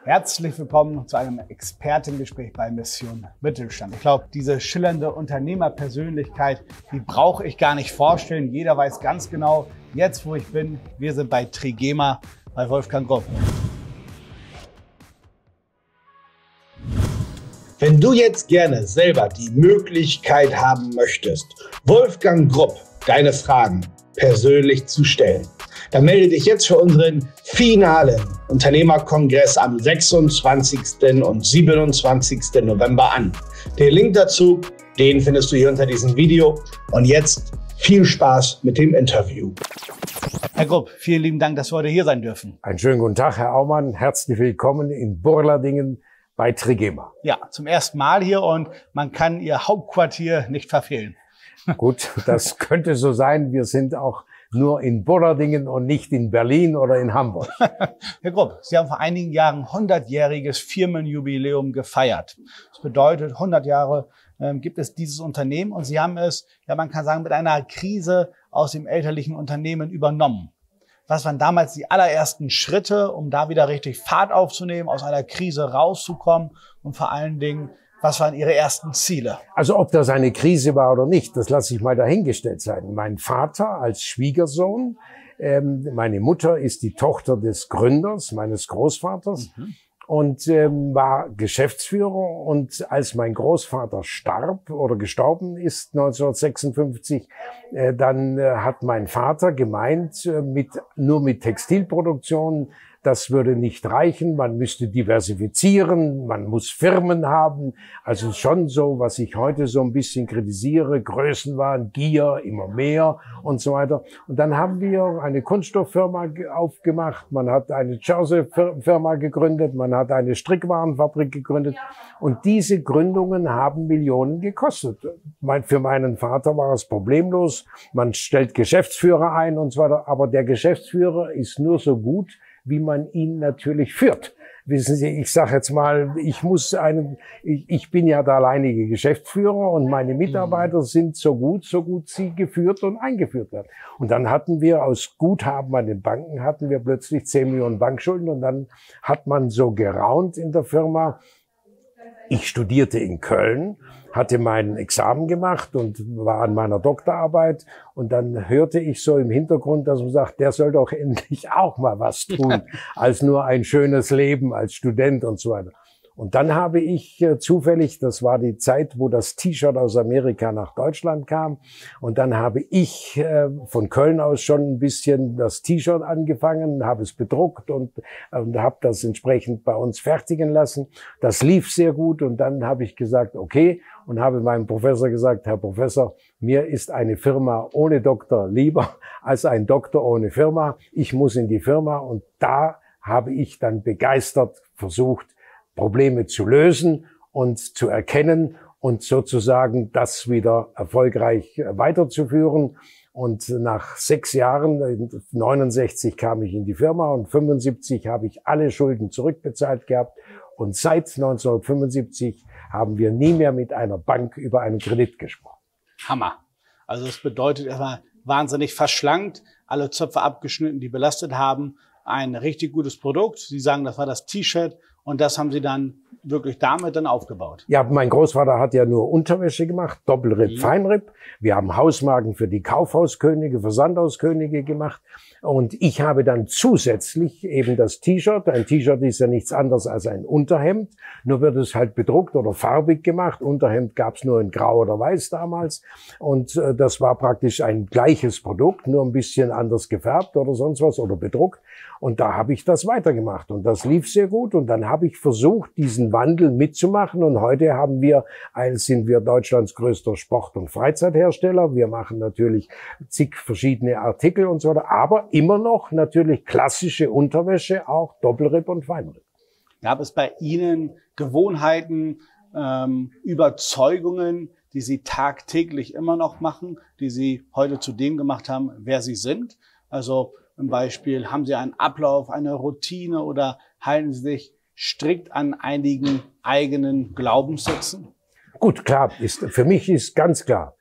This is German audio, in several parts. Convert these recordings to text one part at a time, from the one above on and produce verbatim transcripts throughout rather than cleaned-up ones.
Herzlich willkommen zu einem Expertengespräch bei Mission Mittelstand. Ich glaube, diese schillernde Unternehmerpersönlichkeit, die brauche ich gar nicht vorstellen. Jeder weiß ganz genau, jetzt wo ich bin, wir sind bei Trigema, bei Wolfgang Grupp. Wenn du jetzt gerne selber die Möglichkeit haben möchtest, Wolfgang Grupp deine Fragen persönlich zu stellen, dann melde dich jetzt für unseren finalen Unternehmerkongress am sechsundzwanzigsten und siebenundzwanzigsten November an. Den Link dazu, den findest du hier unter diesem Video. Und jetzt viel Spaß mit dem Interview. Herr Grupp, vielen lieben Dank, dass wir heute hier sein dürfen. Einen schönen guten Tag, Herr Aumann. Herzlich willkommen in Burladingen bei Trigema. Ja, zum ersten Mal hier und man kann Ihr Hauptquartier nicht verfehlen. Gut, das könnte so sein. Wir sind auch nur in Burladingen und nicht in Berlin oder in Hamburg. Herr Grupp, Sie haben vor einigen Jahren hundertjähriges Firmenjubiläum gefeiert. Das bedeutet, hundert Jahre ähm, gibt es dieses Unternehmen und Sie haben es, ja man kann sagen, mit einer Krise aus dem elterlichen Unternehmen übernommen. Was waren damals die allerersten Schritte, um da wieder richtig Fahrt aufzunehmen, aus einer Krise rauszukommen und vor allen Dingen, was waren Ihre ersten Ziele? Also ob das eine Krise war oder nicht, das lasse ich mal dahingestellt sein. Mein Vater als Schwiegersohn, ähm, meine Mutter ist die Tochter des Gründers, meines Großvaters, mhm. und ähm, war Geschäftsführer. Und als mein Großvater starb oder gestorben ist neunzehnhundertsechsundfünfzig, äh, dann äh, hat mein Vater gemeint, äh, mit nur mit Textilproduktion, das würde nicht reichen, man müsste diversifizieren, man muss Firmen haben. Also schon so, was ich heute so ein bisschen kritisiere, Größenwahn, Gier, immer mehr und so weiter. Und dann haben wir eine Kunststofffirma aufgemacht, man hat eine Jersey-Firma gegründet, man hat eine Strickwarenfabrik gegründet. Und diese Gründungen haben Millionen gekostet. Für meinen Vater war es problemlos, man stellt Geschäftsführer ein und so weiter. Aber der Geschäftsführer ist nur so gut, wie man ihn natürlich führt. Wissen Sie, ich sage jetzt mal, ich muss einen, ich, ich bin ja der alleinige Geschäftsführer und meine Mitarbeiter sind so gut, so gut sie geführt und eingeführt werden. Und dann hatten wir aus Guthaben an den Banken, hatten wir plötzlich zehn Millionen Bankschulden und dann hat man so geraunt in der Firma. Ich studierte in Köln, hatte mein Examen gemacht und war an meiner Doktorarbeit. Und dann hörte ich so im Hintergrund, dass man sagt, der soll doch endlich auch mal was tun, als nur ein schönes Leben als Student und so weiter. Und dann habe ich äh, zufällig, das war die Zeit, wo das T-Shirt aus Amerika nach Deutschland kam. Und dann habe ich äh, von Köln aus schon ein bisschen das T-Shirt angefangen, habe es bedruckt und, und habe das entsprechend bei uns fertigen lassen. Das lief sehr gut und dann habe ich gesagt, okay, und habe meinem Professor gesagt, Herr Professor, mir ist eine Firma ohne Doktor lieber als ein Doktor ohne Firma. Ich muss in die Firma und da habe ich dann begeistert versucht, Probleme zu lösen und zu erkennen und sozusagen das wieder erfolgreich weiterzuführen. Und nach sechs Jahren, neunundsechzig kam ich in die Firma und fünfundsiebzig habe ich alle Schulden zurückbezahlt gehabt. Und seit neunzehnhundertfünfundsiebzig haben wir nie mehr mit einer Bank über einen Kredit gesprochen. Hammer. Also das bedeutet erstmal wahnsinnig verschlankt, alle Zöpfe abgeschnitten, die belastet haben. Ein richtig gutes Produkt. Sie sagen, das war das T-Shirt. Und das haben Sie dann wirklich damit dann aufgebaut? Ja, mein Großvater hat ja nur Unterwäsche gemacht, Doppelripp, mhm. Feinripp. Wir haben Hausmarken für die Kaufhauskönige, Versandhauskönige gemacht. Und ich habe dann zusätzlich eben das T-Shirt. Ein T-Shirt ist ja nichts anderes als ein Unterhemd. Nur wird es halt bedruckt oder farbig gemacht. Unterhemd gab es nur in Grau oder Weiß damals. Und äh, das war praktisch ein gleiches Produkt, nur ein bisschen anders gefärbt oder sonst was oder bedruckt. Und da habe ich das weitergemacht. Und das lief sehr gut. Und dann habe ich versucht, diesen Wandel mitzumachen. Und heute haben wir, eins sind wir Deutschlands größter Sport- und Freizeithersteller. Wir machen natürlich zig verschiedene Artikel und so weiter. Aber immer noch natürlich klassische Unterwäsche, auch Doppelripp und Feinripp. Gab es bei Ihnen Gewohnheiten, ähm, Überzeugungen, die Sie tagtäglich immer noch machen, die Sie heute zu dem gemacht haben, wer Sie sind? Also zum Beispiel, haben Sie einen Ablauf, eine Routine oder halten Sie sich strikt an einigen eigenen Glaubenssätzen? Gut, klar, ist, für mich ist ganz klar,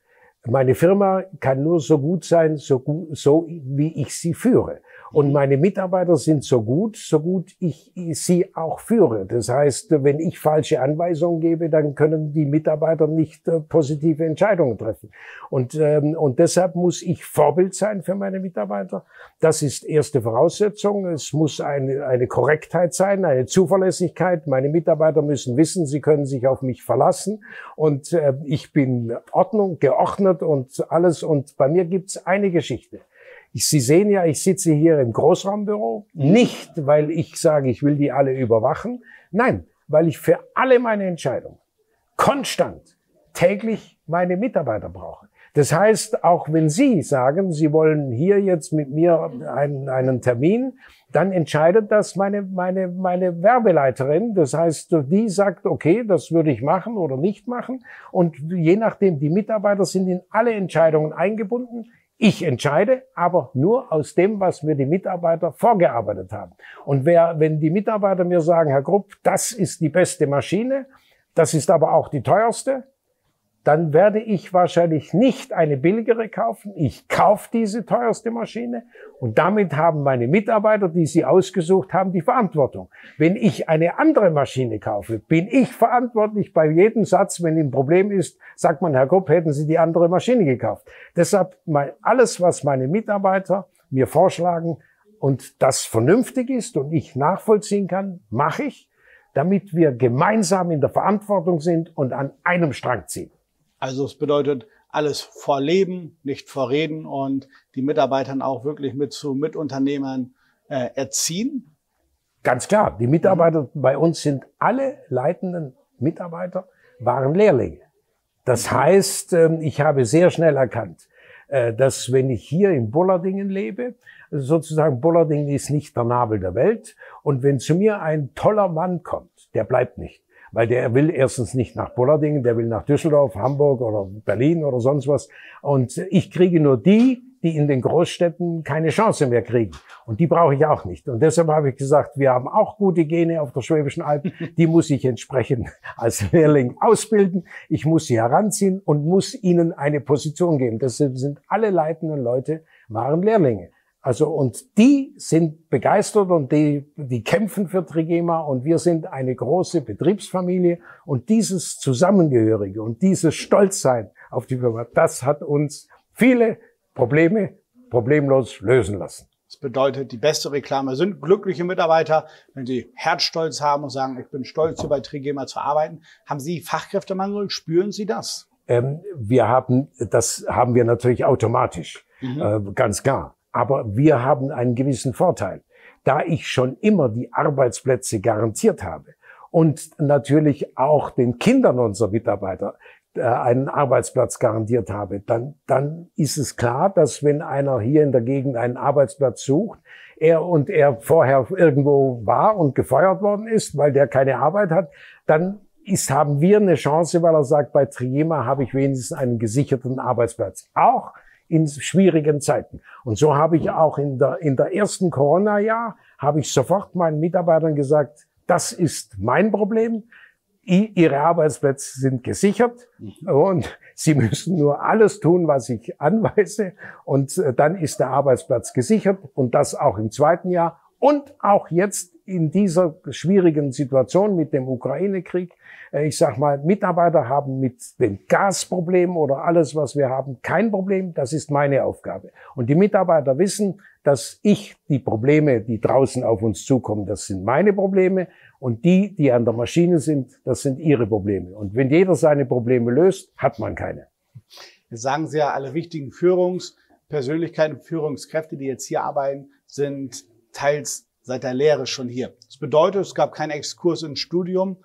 Meine Firma kann nur so gut sein, so gut, so wie ich sie führe. Und meine Mitarbeiter sind so gut, so gut ich sie auch führe. Das heißt, wenn ich falsche Anweisungen gebe, dann können die Mitarbeiter nicht äh, positive Entscheidungen treffen. Und, ähm, und deshalb muss ich Vorbild sein für meine Mitarbeiter. Das ist erste Voraussetzung. Es muss eine, eine Korrektheit sein, eine Zuverlässigkeit. Meine Mitarbeiter müssen wissen, sie können sich auf mich verlassen. Und äh, ich bin Ordnung, geordnet und alles. Und bei mir gibt's eine Geschichte. Sie sehen ja, ich sitze hier im Großraumbüro, nicht weil ich sage, ich will die alle überwachen. Nein, weil ich für alle meine Entscheidungen konstant täglich meine Mitarbeiter brauche. Das heißt, auch wenn Sie sagen, Sie wollen hier jetzt mit mir einen, einen Termin, dann entscheidet das meine, meine, meine Werbeleiterin. Das heißt, die sagt, okay, das würde ich machen oder nicht machen. Und je nachdem, die Mitarbeiter sind in alle Entscheidungen eingebunden. Ich entscheide, aber nur aus dem, was mir die Mitarbeiter vorgearbeitet haben. Und wer, wenn die Mitarbeiter mir sagen, Herr Grupp, das ist die beste Maschine, das ist aber auch die teuerste, dann werde ich wahrscheinlich nicht eine billigere kaufen. Ich kaufe diese teuerste Maschine und damit haben meine Mitarbeiter, die sie ausgesucht haben, die Verantwortung. Wenn ich eine andere Maschine kaufe, bin ich verantwortlich bei jedem Satz. Wenn ein Problem ist, sagt man, Herr Grupp, hätten Sie die andere Maschine gekauft. Deshalb alles, was meine Mitarbeiter mir vorschlagen und das vernünftig ist und ich nachvollziehen kann, mache ich, damit wir gemeinsam in der Verantwortung sind und an einem Strang ziehen. Also es bedeutet alles vor Leben, nicht vor Reden und die Mitarbeitern auch wirklich mit zu Mitunternehmern äh, erziehen? Ganz klar, die Mitarbeiter bei uns sind alle leitenden Mitarbeiter, waren Lehrlinge. Das heißt, ich habe sehr schnell erkannt, dass wenn ich hier in Bullardingen lebe, sozusagen Bullardingen ist nicht der Nabel der Welt und wenn zu mir ein toller Mann kommt, der bleibt nicht. Weil der will erstens nicht nach Bullardingen, der will nach Düsseldorf, Hamburg oder Berlin oder sonst was. Und ich kriege nur die, die in den Großstädten keine Chance mehr kriegen. Und die brauche ich auch nicht. Und deshalb habe ich gesagt, wir haben auch gute Gene auf der Schwäbischen Alb. Die muss ich entsprechend als Lehrling ausbilden. Ich muss sie heranziehen und muss ihnen eine Position geben. Deshalb sind alle leitenden Leute, waren Lehrlinge. Also, und die sind begeistert und die, die kämpfen für Trigema und wir sind eine große Betriebsfamilie und dieses Zusammengehörige und dieses Stolzsein auf die Firma, das hat uns viele Probleme problemlos lösen lassen. Das bedeutet, die beste Reklame sind glückliche Mitarbeiter. Wenn sie Herzstolz haben und sagen, ich bin stolz, hier bei Trigema zu arbeiten, haben Sie Fachkräftemangel? Spüren Sie das? Ähm, wir haben, das haben wir natürlich automatisch, mhm. äh, ganz klar. Aber wir haben einen gewissen Vorteil, da ich schon immer die Arbeitsplätze garantiert habe und natürlich auch den Kindern unserer Mitarbeiter äh, einen Arbeitsplatz garantiert habe, dann, dann ist es klar, dass wenn einer hier in der Gegend einen Arbeitsplatz sucht, er und er vorher irgendwo war und gefeuert worden ist, weil der keine Arbeit hat, dann ist, haben wir eine Chance, weil er sagt, bei Trigema habe ich wenigstens einen gesicherten Arbeitsplatz. Auch in schwierigen Zeiten. Und so habe ich auch in der, in der ersten Corona-Jahr, habe ich sofort meinen Mitarbeitern gesagt, das ist mein Problem. Ihre Arbeitsplätze sind gesichert und Sie müssen nur alles tun, was ich anweise. Und dann ist der Arbeitsplatz gesichert und das auch im zweiten Jahr und auch jetzt in dieser schwierigen Situation mit dem Ukraine-Krieg. Ich sag mal, Mitarbeiter haben mit dem Gasproblem oder alles, was wir haben, kein Problem. Das ist meine Aufgabe. Und die Mitarbeiter wissen, dass ich die Probleme, die draußen auf uns zukommen, das sind meine Probleme. Und die, die an der Maschine sind, das sind ihre Probleme. Und wenn jeder seine Probleme löst, hat man keine. Jetzt sagen Sie ja, alle wichtigen Führungspersönlichkeiten, Führungskräfte, die jetzt hier arbeiten, sind teils seit der Lehre schon hier. Das bedeutet, es gab keinen Exkurs ins Studium.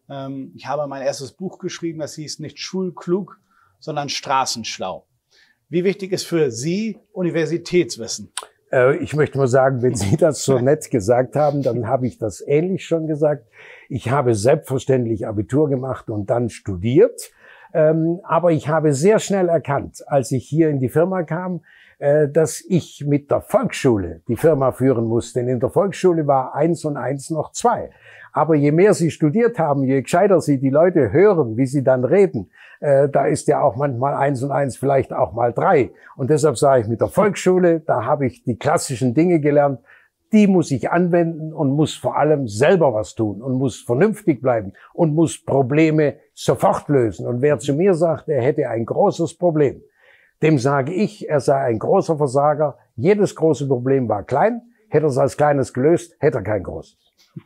Ich habe mein erstes Buch geschrieben, das hieß nicht schulklug, sondern straßenschlau. Wie wichtig ist für Sie Universitätswissen? Ich möchte mal sagen, wenn Sie das so nett gesagt haben, dann habe ich das ähnlich schon gesagt. Ich habe selbstverständlich Abitur gemacht und dann studiert. Aber ich habe sehr schnell erkannt, als ich hier in die Firma kam, dass ich mit der Volksschule die Firma führen muss. Denn in der Volksschule war eins und eins noch zwei. Aber je mehr Sie studiert haben, je gescheiter Sie die Leute hören, wie sie dann reden, äh, da ist ja auch manchmal eins und eins vielleicht auch mal drei. Und deshalb sage ich, mit der Volksschule, da habe ich die klassischen Dinge gelernt, die muss ich anwenden und muss vor allem selber was tun und muss vernünftig bleiben und muss Probleme sofort lösen. Und wer zu mir sagt, er hätte ein großes Problem, dem sage ich, er sei ein großer Versager. Jedes große Problem war klein. Hätte er es als kleines gelöst, hätte er kein großes.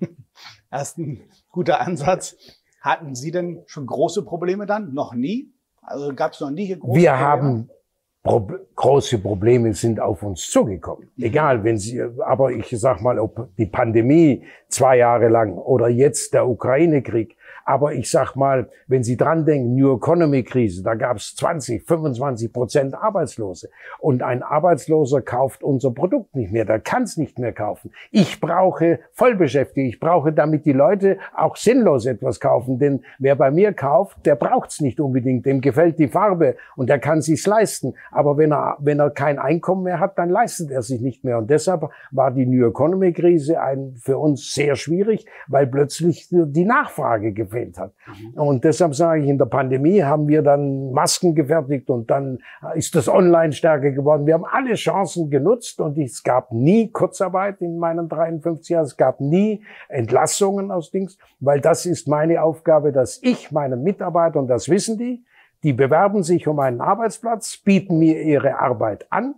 Das ist ein guter Ansatz. Hatten Sie denn schon große Probleme dann? Noch nie? Also gab es noch nie hier große Wir Probleme? haben Pro große Probleme sind auf uns zugekommen. Egal, wenn Sie, aber ich sag mal, ob die Pandemie zwei Jahre lang oder jetzt der Ukraine-Krieg. Aber ich sag mal, wenn Sie dran denken, New Economy-Krise, da gab es zwanzig, fünfundzwanzig Prozent Arbeitslose. Und ein Arbeitsloser kauft unser Produkt nicht mehr, der kann es nicht mehr kaufen. Ich brauche Vollbeschäftigte, ich brauche, damit die Leute auch sinnlos etwas kaufen. Denn wer bei mir kauft, der braucht es nicht unbedingt, dem gefällt die Farbe und der kann sich's leisten. Aber wenn er, wenn er kein Einkommen mehr hat, dann leistet er sich nicht mehr. Und deshalb war die New Economy-Krise ein, für uns sehr schwierig, weil plötzlich die Nachfrage gefällt hat. Und deshalb sage ich, in der Pandemie haben wir dann Masken gefertigt und dann ist das Online stärker geworden. Wir haben alle Chancen genutzt und es gab nie Kurzarbeit in meinen dreiundfünfzig Jahren. Es gab nie Entlassungen aus Dings, weil das ist meine Aufgabe, dass ich meinen Mitarbeitern, und das wissen die, die bewerben sich um einen Arbeitsplatz, bieten mir ihre Arbeit an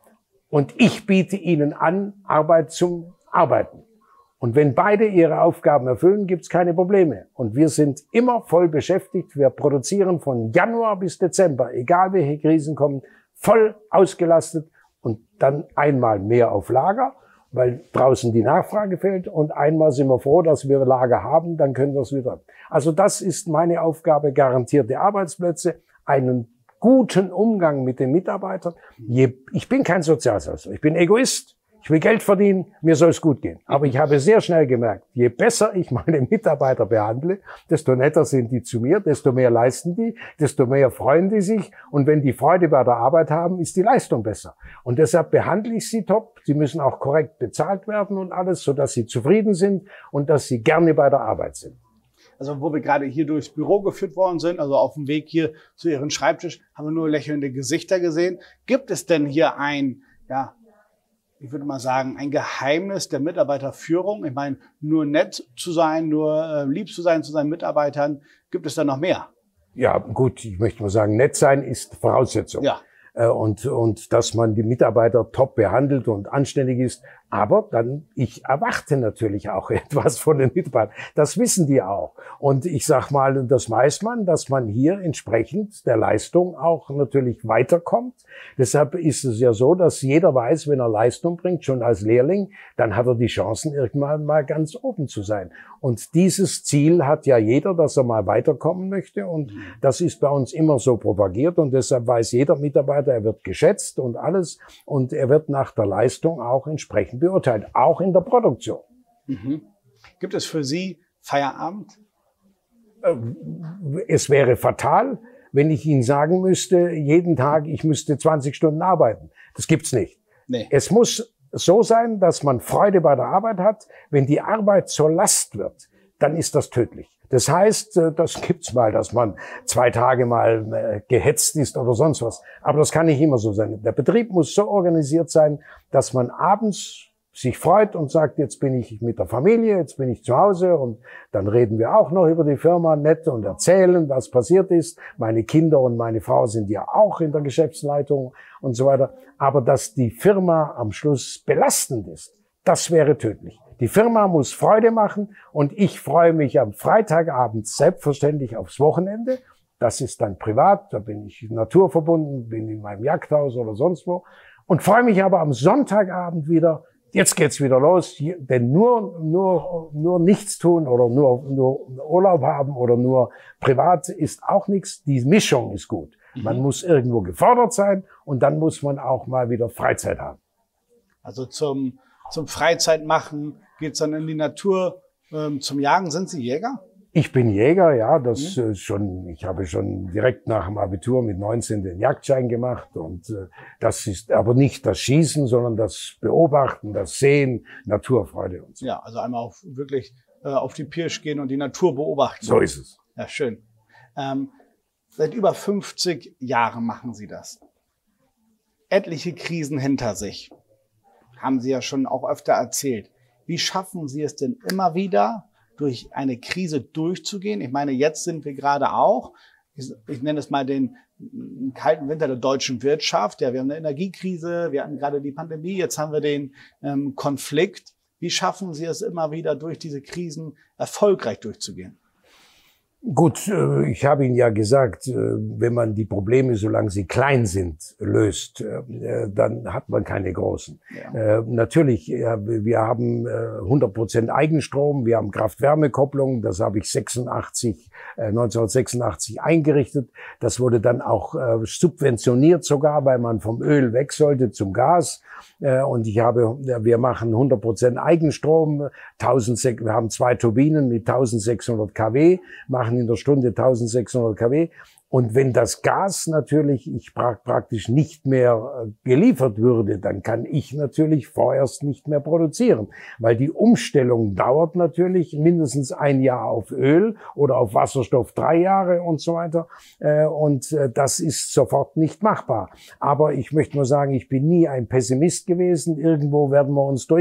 und ich biete ihnen an, Arbeit zum Arbeiten. Und wenn beide ihre Aufgaben erfüllen, gibt's keine Probleme. Und wir sind immer voll beschäftigt. Wir produzieren von Januar bis Dezember, egal welche Krisen kommen, voll ausgelastet und dann einmal mehr auf Lager, weil draußen die Nachfrage fehlt. Und einmal sind wir froh, dass wir Lager haben, dann können wir es wieder. Also das ist meine Aufgabe, garantierte Arbeitsplätze, einen guten Umgang mit den Mitarbeitern. Ich bin kein Sozialsystem, ich bin Egoist. Ich will Geld verdienen, mir soll es gut gehen. Aber ich habe sehr schnell gemerkt, je besser ich meine Mitarbeiter behandle, desto netter sind die zu mir, desto mehr leisten die, desto mehr freuen die sich. Und wenn die Freude bei der Arbeit haben, ist die Leistung besser. Und deshalb behandle ich sie top. Sie müssen auch korrekt bezahlt werden und alles, sodass sie zufrieden sind und dass sie gerne bei der Arbeit sind. Also wo wir gerade hier durchs Büro geführt worden sind, also auf dem Weg hier zu Ihrem Schreibtisch, haben wir nur lächelnde Gesichter gesehen. Gibt es denn hier ein, ja, ich würde mal sagen, ein Geheimnis der Mitarbeiterführung? Ich meine, nur nett zu sein, nur äh, lieb zu sein zu seinen Mitarbeitern, gibt es da noch mehr? Ja, gut, ich möchte mal sagen, nett sein ist Voraussetzung. Ja. Äh, und, und dass man die Mitarbeiter top behandelt und anständig ist. Aber dann, ich erwarte natürlich auch etwas von den Mitarbeitern. Das wissen die auch. Und ich sag mal, das weiß man, dass man hier entsprechend der Leistung auch natürlich weiterkommt. Deshalb ist es ja so, dass jeder weiß, wenn er Leistung bringt, schon als Lehrling, dann hat er die Chancen, irgendwann mal ganz oben zu sein. Und dieses Ziel hat ja jeder, dass er mal weiterkommen möchte. Und das ist bei uns immer so propagiert. Und deshalb weiß jeder Mitarbeiter, er wird geschätzt und alles. Und er wird nach der Leistung auch entsprechend beurteilt, auch in der Produktion. Mhm. Gibt es für Sie Feierabend? Es wäre fatal, wenn ich Ihnen sagen müsste, jeden Tag, ich müsste zwanzig Stunden arbeiten. Das gibt's nicht. Nee. Es muss so sein, dass man Freude bei der Arbeit hat. Wenn die Arbeit zur Last wird, dann ist das tödlich. Das heißt, das gibt's mal, dass man zwei Tage mal gehetzt ist oder sonst was. Aber das kann nicht immer so sein. Der Betrieb muss so organisiert sein, dass man abends sich freut und sagt, jetzt bin ich mit der Familie, jetzt bin ich zu Hause und dann reden wir auch noch über die Firma nett und erzählen, was passiert ist. Meine Kinder und meine Frau sind ja auch in der Geschäftsleitung und so weiter. Aber dass die Firma am Schluss belastend ist, das wäre tödlich. Die Firma muss Freude machen und ich freue mich am Freitagabend selbstverständlich aufs Wochenende. Das ist dann privat, da bin ich naturverbunden, bin in meinem Jagdhaus oder sonst wo und freue mich aber am Sonntagabend wieder. Jetzt geht's wieder los, denn nur nur nur nichts tun oder nur nur Urlaub haben oder nur privat ist auch nichts. Die Mischung ist gut. Mhm. Man muss irgendwo gefordert sein und dann muss man auch mal wieder Freizeit haben. Also zum zum Freizeitmachen geht's dann in die Natur, ähm, zum Jagen. Sind Sie Jäger? Ich bin Jäger, ja, das mhm. äh, schon. Ich habe schon direkt nach dem Abitur mit neunzehn den Jagdschein gemacht und äh, das ist aber nicht das Schießen, sondern das Beobachten, das Sehen, Naturfreude und so. Ja, also einmal auf wirklich äh, auf die Pirsch gehen und die Natur beobachten. So ist es. Ja, schön. Ähm, seit über fünfzig Jahren machen Sie das. Etliche Krisen hinter sich. Haben Sie ja schon auch öfter erzählt. Wie schaffen Sie es denn immer wieder, durch eine Krise durchzugehen? Ich meine, jetzt sind wir gerade auch, ich, ich nenne es mal den kalten Winter der deutschen Wirtschaft. Ja, wir haben eine Energiekrise, wir hatten gerade die Pandemie, jetzt haben wir den ähm, Konflikt. Wie schaffen Sie es immer wieder, durch diese Krisen erfolgreich durchzugehen? Gut, ich habe Ihnen ja gesagt, wenn man die Probleme, solange sie klein sind, löst, dann hat man keine großen. Ja. Natürlich, wir haben hundert Prozent Eigenstrom, wir haben Kraft-Wärme-Kopplung, das habe ich sechsundachtzig, neunzehnhundertsechsundachtzig eingerichtet. Das wurde dann auch subventioniert sogar, weil man vom Öl weg sollte zum Gas. Und ich habe, wir machen hundert Prozent Eigenstrom, eintausendsechshundert, wir haben zwei Turbinen mit eintausendsechshundert Kilowatt, machen in der Stunde eintausendsechshundert Kilowatt. Und wenn das Gas natürlich ich praktisch nicht mehr geliefert würde, dann kann ich natürlich vorerst nicht mehr produzieren, weil die Umstellung dauert natürlich mindestens ein Jahr auf Öl oder auf Wasserstoff drei Jahre und so weiter. Und das ist sofort nicht machbar. Aber ich möchte nur sagen, ich bin nie ein Pessimist gewesen. Irgendwo werden wir uns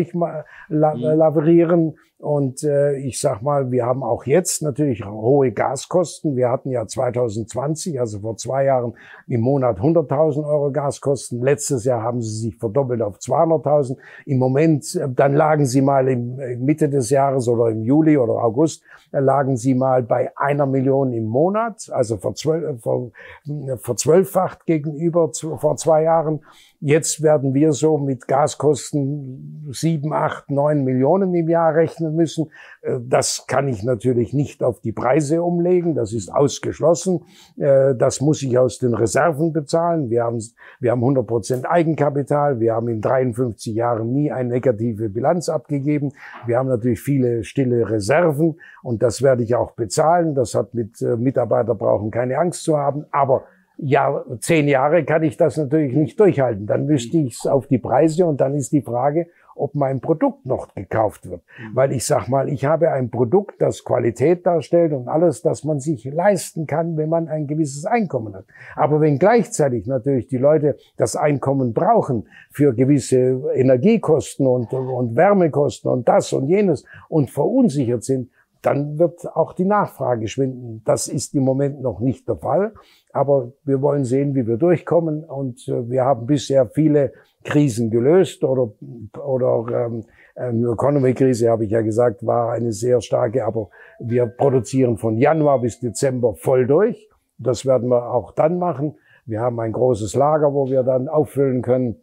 durchlaverieren. Und äh, ich sag mal, wir haben auch jetzt natürlich hohe Gaskosten. Wir hatten ja zweitausendzwanzig, also vor zwei Jahren, im Monat hunderttausend Euro Gaskosten. Letztes Jahr haben sie sich verdoppelt auf zweihunderttausend. Im Moment, äh, dann lagen sie mal im äh, Mitte des Jahres oder im Juli oder August, da lagen sie mal bei einer Million im Monat, also verzwölf, ver, verzwölffacht gegenüber zu, vor zwei Jahren. Jetzt werden wir so mit Gaskosten sieben, acht, neun Millionen im Jahr rechnen müssen. Das kann ich natürlich nicht auf die Preise umlegen. Das ist ausgeschlossen. Das muss ich aus den Reserven bezahlen. Wir haben, wir haben hundert Prozent Eigenkapital. Wir haben in dreiundfünfzig Jahren nie eine negative Bilanz abgegeben. Wir haben natürlich viele stille Reserven und das werde ich auch bezahlen. Das hat mit Mitarbeiter brauchen keine Angst zu haben. Aber ja, zehn Jahre kann ich das natürlich nicht durchhalten. Dann müsste ich es auf die Preise und dann ist die Frage, ob mein Produkt noch gekauft wird. Mhm. Weil ich sag mal, ich habe ein Produkt, das Qualität darstellt und alles, das man sich leisten kann, wenn man ein gewisses Einkommen hat. Aber wenn gleichzeitig natürlich die Leute das Einkommen brauchen für gewisse Energiekosten und, und Wärmekosten und das und jenes und verunsichert sind, dann wird auch die Nachfrage schwinden. Das ist im Moment noch nicht der Fall, aber wir wollen sehen, wie wir durchkommen und wir haben bisher viele Krisen gelöst oder oder ähm, eine Economy-Krise, habe ich ja gesagt, war eine sehr starke, aber wir produzieren von Januar bis Dezember voll durch. Das werden wir auch dann machen. Wir haben ein großes Lager, wo wir dann auffüllen können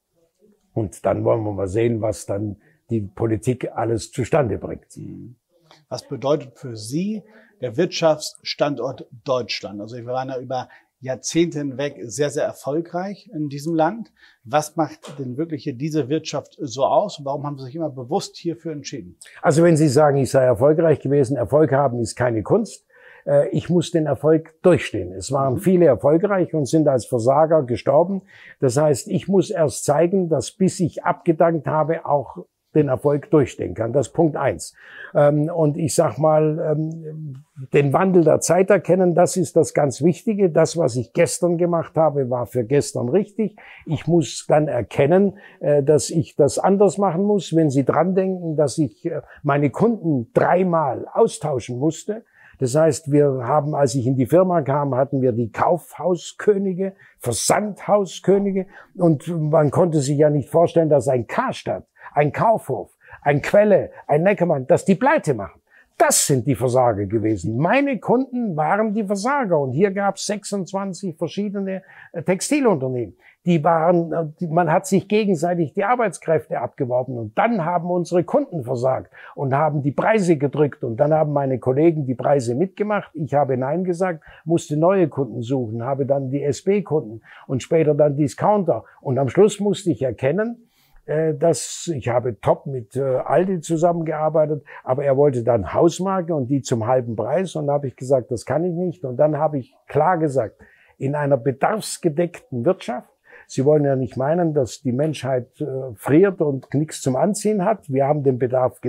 und dann wollen wir mal sehen, was dann die Politik alles zustande bringt. Was bedeutet für Sie der Wirtschaftsstandort Deutschland? Also wir waren ja über Jahrzehnte hinweg sehr, sehr erfolgreich in diesem Land. Was macht denn wirklich hier diese Wirtschaft so aus? Und warum haben Sie sich immer bewusst hierfür entschieden? Also wenn Sie sagen, ich sei erfolgreich gewesen, Erfolg haben ist keine Kunst. Ich muss den Erfolg durchstehen. Es waren viele erfolgreich und sind als Versager gestorben. Das heißt, ich muss erst zeigen, dass bis ich abgedankt habe, auch den Erfolg durchstehen kann. Das ist Punkt eins. Und ich sag mal, den Wandel der Zeit erkennen, das ist das ganz Wichtige. Das, was ich gestern gemacht habe, war für gestern richtig. Ich muss dann erkennen, dass ich das anders machen muss. Wenn Sie dran denken, dass ich meine Kunden dreimal austauschen musste, das heißt, wir haben, als ich in die Firma kam, hatten wir die Kaufhauskönige, Versandhauskönige und man konnte sich ja nicht vorstellen, dass ein Karstadt, ein Kaufhof, ein Quelle, ein Neckermann, dass die pleite machen. Das sind die Versager gewesen. Meine Kunden waren die Versager und hier gab es sechsundzwanzig verschiedene Textilunternehmen. Die waren, man hat sich gegenseitig die Arbeitskräfte abgeworben und dann haben unsere Kunden versagt und haben die Preise gedrückt und dann haben meine Kollegen die Preise mitgemacht. Ich habe Nein gesagt, musste neue Kunden suchen, habe dann die S B-Kunden und später dann Discounter und am Schluss musste ich erkennen, dass ich habe top mit Aldi zusammengearbeitet, aber er wollte dann Hausmarke und die zum halben Preis und da habe ich gesagt, das kann ich nicht und dann habe ich klar gesagt, in einer bedarfsgedeckten Wirtschaft, Sie wollen ja nicht meinen, dass die Menschheit äh, friert und nichts zum Anziehen hat. Wir haben den Bedarf gedeckt.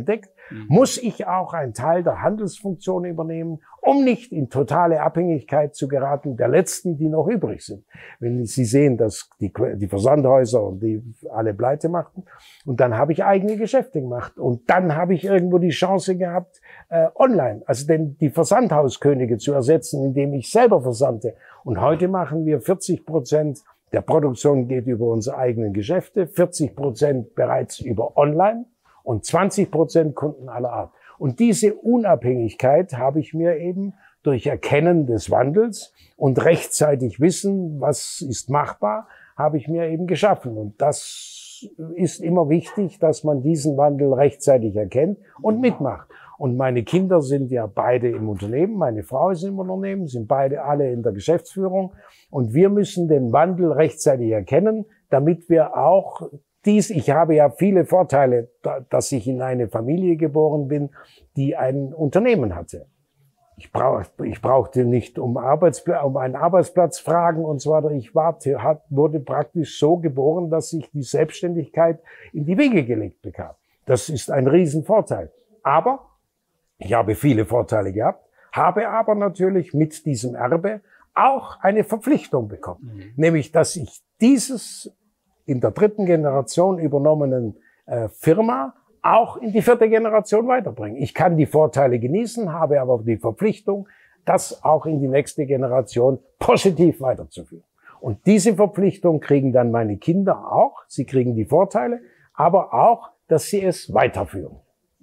Mhm. Muss ich auch einen Teil der Handelsfunktion übernehmen, um nicht in totale Abhängigkeit zu geraten der letzten, die noch übrig sind. Wenn Sie sehen, dass die, die Versandhäuser und die alle pleite machten, und dann habe ich eigene Geschäfte gemacht und dann habe ich irgendwo die Chance gehabt, äh, online, also denn die Versandhauskönige zu ersetzen, indem ich selber versandte. Und heute machen wir vierzig Prozent der Produktion geht über unsere eigenen Geschäfte, vierzig Prozent bereits über online und zwanzig Prozent Kunden aller Art. Und diese Unabhängigkeit habe ich mir eben durch Erkennen des Wandels und rechtzeitig Wissen, was ist machbar, habe ich mir eben geschaffen. Und das ist immer wichtig, dass man diesen Wandel rechtzeitig erkennt und mitmacht. Und meine Kinder sind ja beide im Unternehmen, meine Frau ist im Unternehmen, sind beide alle in der Geschäftsführung. Und wir müssen den Wandel rechtzeitig erkennen, damit wir auch dies, ich habe ja viele Vorteile, dass ich in eine Familie geboren bin, die ein Unternehmen hatte. Ich, brauch, ich brauchte nicht um, Arbeitspl- um einen Arbeitsplatz fragen und so weiter. Ich war, hat, wurde praktisch so geboren, dass ich die Selbstständigkeit in die Wiege gelegt bekam. Das ist ein Riesenvorteil. Aber ich habe viele Vorteile gehabt, habe aber natürlich mit diesem Erbe auch eine Verpflichtung bekommen. Mhm. Nämlich, dass ich dieses in der dritten Generation übernommenen äh, Firma auch in die vierte Generation weiterbringen. Ich kann die Vorteile genießen, habe aber die Verpflichtung, das auch in die nächste Generation positiv weiterzuführen. Und diese Verpflichtung kriegen dann meine Kinder auch. Sie kriegen die Vorteile, aber auch, dass sie es weiterführen.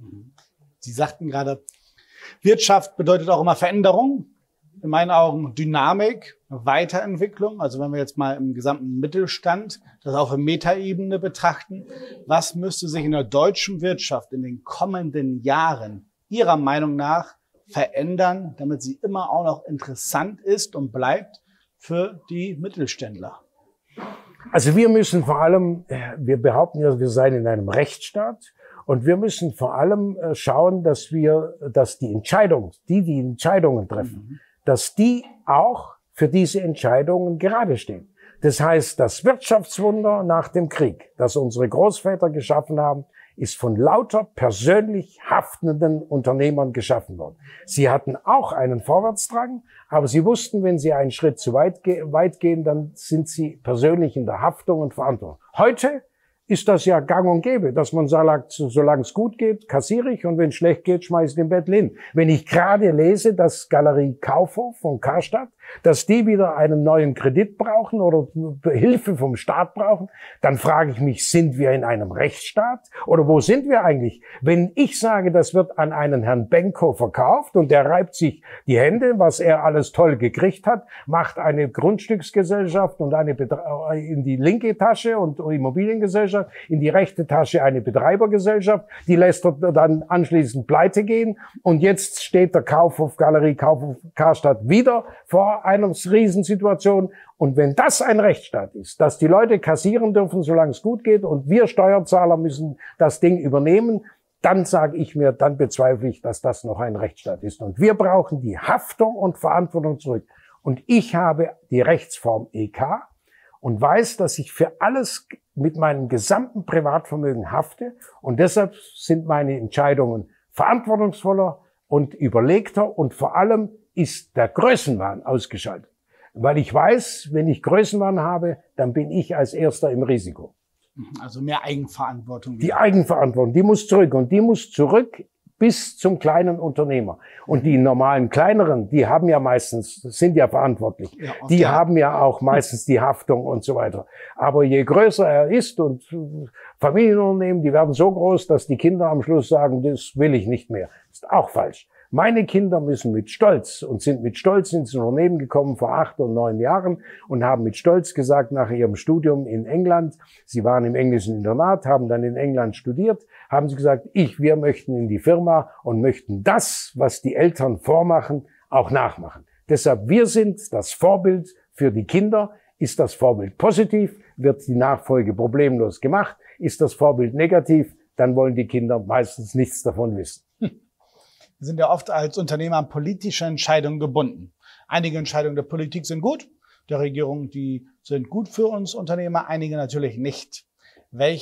Sie sagten gerade, Wirtschaft bedeutet auch immer Veränderung. In meinen Augen Dynamik, Weiterentwicklung. Also wenn wir jetzt mal im gesamten Mittelstand das auf der Metaebene betrachten, was müsste sich in der deutschen Wirtschaft in den kommenden Jahren Ihrer Meinung nach verändern, damit sie immer auch noch interessant ist und bleibt für die Mittelständler? Also wir müssen vor allem, wir behaupten ja, wir seien in einem Rechtsstaat. Und wir müssen vor allem schauen, dass wir, dass die Entscheidungen, die die Entscheidungen treffen, mhm. dass die auch für diese Entscheidungen gerade stehen. Das heißt, das Wirtschaftswunder nach dem Krieg, das unsere Großväter geschaffen haben, ist von lauter persönlich haftenden Unternehmern geschaffen worden. Sie hatten auch einen Vorwärtsdrang, aber sie wussten, wenn sie einen Schritt zu weit, ge- weit gehen, dann sind sie persönlich in der Haftung und Verantwortung. Heute ist das ja gang und gäbe, dass man sagt, solange es gut geht, kassiere ich und wenn es schlecht geht, schmeiße ich den Bettel hin. Wenn ich gerade lese, dass Galerie Kaufhof von Karstadt, dass die wieder einen neuen Kredit brauchen oder Hilfe vom Staat brauchen, dann frage ich mich, sind wir in einem Rechtsstaat oder wo sind wir eigentlich? Wenn ich sage, das wird an einen Herrn Benko verkauft und der reibt sich die Hände, was er alles toll gekriegt hat, macht eine Grundstücksgesellschaft und eine Betre- in die linke Tasche und Immobiliengesellschaft, in die rechte Tasche eine Betreibergesellschaft, die lässt er dann anschließend pleite gehen und jetzt steht der Kaufhof, Galerie Kaufhof Karstadt wieder vor einer Riesensituation. Und wenn das ein Rechtsstaat ist, dass die Leute kassieren dürfen, solange es gut geht und wir Steuerzahler müssen das Ding übernehmen, dann sage ich mir, dann bezweifle ich, dass das noch ein Rechtsstaat ist. Und wir brauchen die Haftung und Verantwortung zurück. Und ich habe die Rechtsform E K und weiß, dass ich für alles mit meinem gesamten Privatvermögen hafte. Und deshalb sind meine Entscheidungen verantwortungsvoller und überlegter und vor allem ist der Größenwahn ausgeschaltet. Weil ich weiß, wenn ich Größenwahn habe, dann bin ich als Erster im Risiko. Also mehr Eigenverantwortung. Die Eigenverantwortung, die muss zurück. Und die muss zurück bis zum kleinen Unternehmer. Und die normalen kleineren, die haben ja meistens, sind ja verantwortlich. Ja, die ja. haben ja auch meistens die Haftung und so weiter. Aber je größer er ist und Familienunternehmen, die werden so groß, dass die Kinder am Schluss sagen, das will ich nicht mehr. Das ist auch falsch. Meine Kinder müssen mit Stolz und sind mit Stolz ins Unternehmen gekommen vor acht und neun Jahren und haben mit Stolz gesagt nach ihrem Studium in England, sie waren im englischen Internat, haben dann in England studiert, haben sie gesagt, ich, wir möchten in die Firma und möchten das, was die Eltern vormachen, auch nachmachen. Deshalb, wir sind das Vorbild für die Kinder. Ist das Vorbild positiv, wird die Nachfolge problemlos gemacht. Ist das Vorbild negativ, dann wollen die Kinder meistens nichts davon wissen. Wir sind ja oft als Unternehmer an politische Entscheidungen gebunden. Einige Entscheidungen der Politik sind gut, der Regierung, die sind gut für uns Unternehmer, einige natürlich nicht. Welche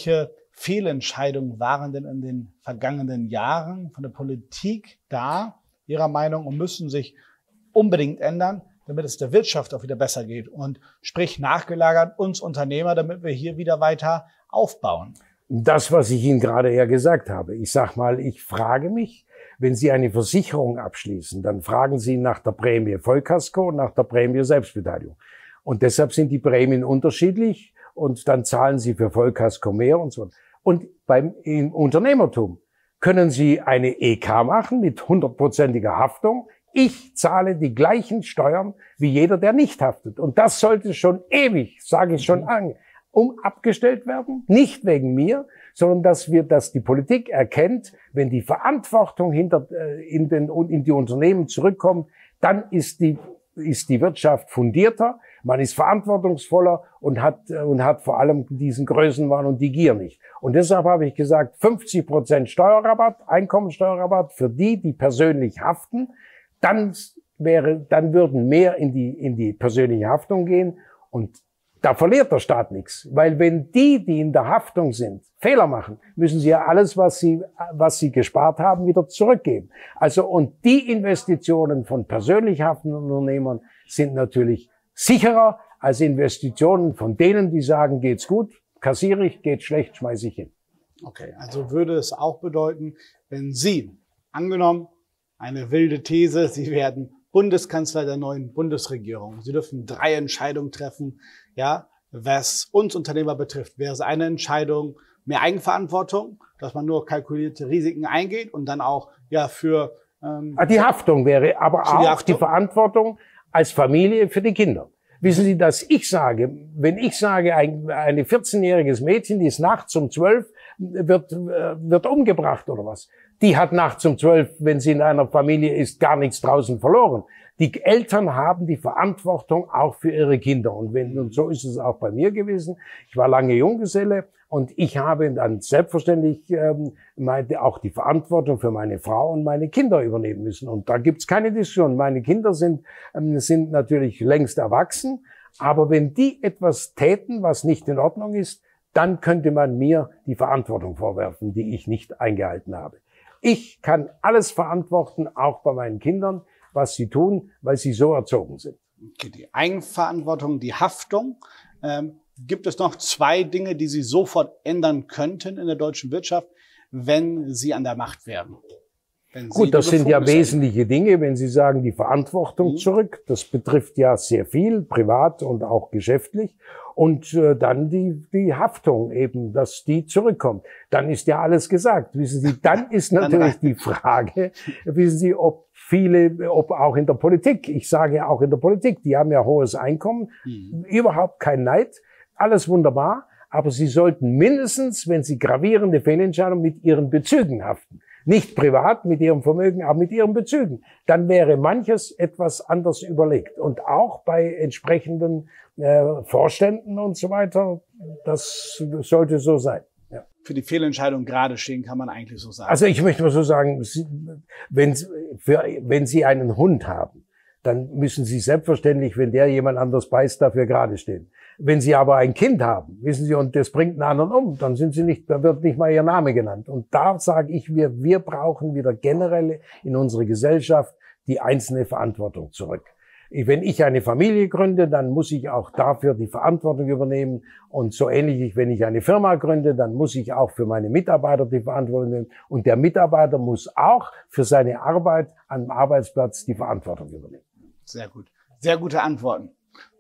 Fehlentscheidungen waren denn in den vergangenen Jahren von der Politik da, Ihrer Meinung, und müssen sich unbedingt ändern, damit es der Wirtschaft auch wieder besser geht? Und sprich nachgelagert uns Unternehmer, damit wir hier wieder weiter aufbauen. Das, was ich Ihnen gerade ja gesagt habe. Ich sag mal, ich frage mich, wenn Sie eine Versicherung abschließen, dann fragen Sie nach der Prämie Vollkasko und nach der Prämie Selbstbeteiligung. Und deshalb sind die Prämien unterschiedlich und dann zahlen Sie für Vollkasko mehr und so. Und beim im Unternehmertum können Sie eine E K machen mit hundertprozentiger Haftung. Ich zahle die gleichen Steuern wie jeder, der nicht haftet. Und das sollte schon ewig, sage ich schon an, um abgestellt werden. Nicht wegen mir, sondern dass wir, dass die Politik erkennt, wenn die Verantwortung hinter, äh, in den, in die Unternehmen zurückkommt, dann ist die, ist die Wirtschaft fundierter, man ist verantwortungsvoller und hat, äh, und hat vor allem diesen Größenwahn und die Gier nicht. Und deshalb habe ich gesagt, fünfzig Prozent Steuerrabatt, Einkommensteuerrabatt für die, die persönlich haften. Dann wäre, dann würden mehr in die, in die persönliche Haftung gehen und da verliert der Staat nichts. Weil wenn die, die in der Haftung sind, Fehler machen, müssen sie ja alles, was sie, was sie gespart haben, wieder zurückgeben. Also, und die Investitionen von persönlich haftenden Unternehmern sind natürlich sicherer als Investitionen von denen, die sagen, geht's gut, kassiere ich, geht schlecht, schmeiße ich hin. Okay, also würde es auch bedeuten, wenn Sie, angenommen, eine wilde These, Sie werden Bundeskanzler der neuen Bundesregierung. Sie dürfen drei Entscheidungen treffen, ja, was uns Unternehmer betrifft. Wäre es eine Entscheidung, mehr Eigenverantwortung, dass man nur kalkulierte Risiken eingeht und dann auch, ja, für, ähm, Die Haftung wäre aber auch die, Haftung? die Verantwortung als Familie für die Kinder. Wissen Sie, dass ich sage, wenn ich sage, ein, ein vierzehnjähriges Mädchen, die ist nachts um zwölf, wird, wird umgebracht oder was? Die hat nachts um zwölf, wenn sie in einer Familie ist, gar nichts draußen verloren. Die Eltern haben die Verantwortung auch für ihre Kinder. Und wenn, und so ist es auch bei mir gewesen. Ich war lange Junggeselle und ich habe dann selbstverständlich ähm, meine, auch die Verantwortung für meine Frau und meine Kinder übernehmen müssen. Und da gibt's keine Diskussion. Meine Kinder sind, ähm, sind natürlich längst erwachsen. Aber wenn die etwas täten, was nicht in Ordnung ist, dann könnte man mir die Verantwortung vorwerfen, die ich nicht eingehalten habe. Ich kann alles verantworten, auch bei meinen Kindern, was sie tun, weil sie so erzogen sind. Okay, die Eigenverantwortung, die Haftung. Ähm, gibt es noch zwei Dinge, die Sie sofort ändern könnten in der deutschen Wirtschaft, wenn Sie an der Macht wären? Wenn Sie Gut, das sind ja hätten. wesentliche Dinge, wenn Sie sagen, die Verantwortung mhm. zurück. Das betrifft ja sehr viel, privat und auch geschäftlich. Und äh, dann die, die Haftung eben, dass die zurückkommt. Dann ist ja alles gesagt. Wissen Sie, dann ist natürlich die Frage, wissen Sie, ob viele, ob auch in der Politik, ich sage ja auch in der Politik, die haben ja hohes Einkommen, mhm. überhaupt kein Neid, alles wunderbar, aber sie sollten mindestens, wenn sie gravierende Fehlentscheidungen, mit ihren Bezügen haften. Nicht privat mit ihrem Vermögen, aber mit ihren Bezügen. Dann wäre manches etwas anders überlegt. Und auch bei entsprechenden äh, Vorständen und so weiter, das sollte so sein. Ja. Für die Fehlentscheidung gerade stehen, kann man eigentlich so sagen. Also ich möchte mal so sagen, wenn, für, wenn Sie einen Hund haben, dann müssen Sie selbstverständlich, wenn der jemand anders beißt, dafür gerade stehen. Wenn Sie aber ein Kind haben, wissen Sie, und das bringt einen anderen um, dann sind Sie nicht, da wird nicht mal Ihr Name genannt. Und da sage ich, wir, wir brauchen wieder generell in unserer Gesellschaft die einzelne Verantwortung zurück. Wenn ich eine Familie gründe, dann muss ich auch dafür die Verantwortung übernehmen. Und so ähnlich, wenn ich eine Firma gründe, dann muss ich auch für meine Mitarbeiter die Verantwortung nehmen. Und der Mitarbeiter muss auch für seine Arbeit am Arbeitsplatz die Verantwortung übernehmen. Sehr gut. Sehr gute Antworten.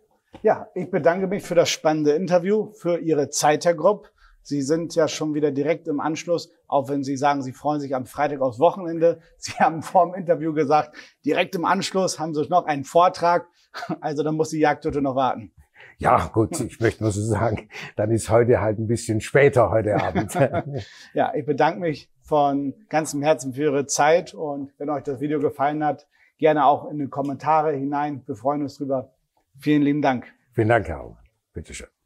Ja, ich bedanke mich für das spannende Interview, für Ihre Zeit, Herr Grupp. Sie sind ja schon wieder direkt im Anschluss, auch wenn Sie sagen, Sie freuen sich am Freitag aufs Wochenende. Sie haben vor dem Interview gesagt, direkt im Anschluss haben Sie noch einen Vortrag. Also dann muss die Jagdhütte noch warten. Ja, gut, ich möchte nur so sagen, dann ist heute halt ein bisschen später heute Abend. Ja, ich bedanke mich von ganzem Herzen für Ihre Zeit und wenn euch das Video gefallen hat, gerne auch in die Kommentare hinein. Wir freuen uns drüber. Vielen lieben Dank. Vielen Dank, Herr Aumann. Bitte schön.